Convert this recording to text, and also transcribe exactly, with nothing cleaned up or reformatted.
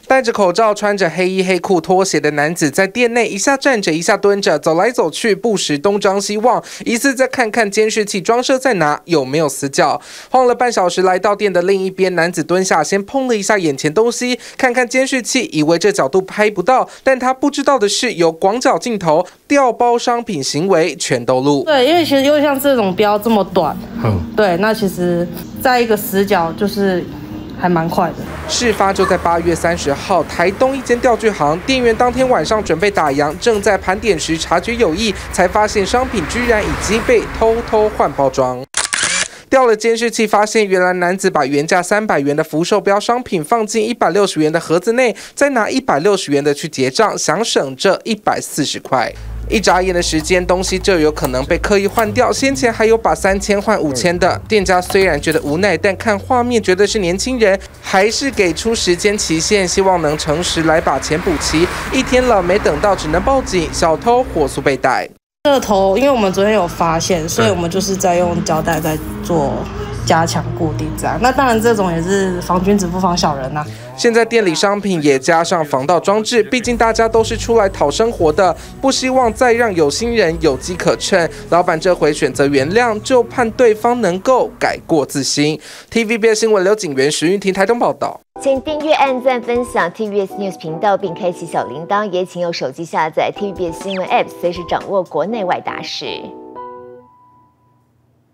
戴着口罩、穿着黑衣黑裤、拖鞋的男子在店内一下站着，一下蹲着，走来走去，不时东张西望，疑似再看看监视器装设在哪，有没有死角。晃了半小时，来到店的另一边，男子蹲下，先碰了一下眼前东西，看看监视器，以为这角度拍不到，但他不知道的是，有广角镜头，调包商品行为全都录。 对，因为其实又像这种标这么短，嗯，对，那其实在一个死角就是还蛮快的。 事发就在八月三十号，台东一间钓具行，店员当天晚上准备打烊，正在盘点时察觉有异，才发现商品居然已经被偷偷换包装。调了监视器，发现原来男子把原价三百元的福寿标商品放进一百六十元的盒子内，再拿一百六十元的去结账，想省这一百四十块。一眨眼的时间，东西就有可能被刻意换掉。先前还有把三千换五千的，店家虽然觉得无奈，但看画面觉得是年轻人，还是给出时间期限，希望能诚实来把钱补齐。一天了没等到，只能报警，小偷火速被逮。 这个头，因为我们昨天有发现，所以我们就是在用胶带在做加强固定这样。那当然，这种也是防君子不防小人呐、啊。 现在店里商品也加上防盗装置，毕竟大家都是出来讨生活的，不希望再让有心人有机可乘。老板这回选择原谅，就盼对方能够改过自新。T V B S 新闻刘景元、石云婷台东报道。 请订阅、按赞、分享 T V B S News 频道，并开启小铃铛，也请用手机下载 T V B S 新闻 App， 随时掌握国内外大事。